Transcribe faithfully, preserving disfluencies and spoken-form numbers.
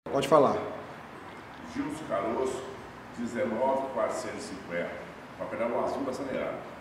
Pode falar. Gilson Caroço, dezenove mil quatrocentos e cinquenta, papel azul acelerado.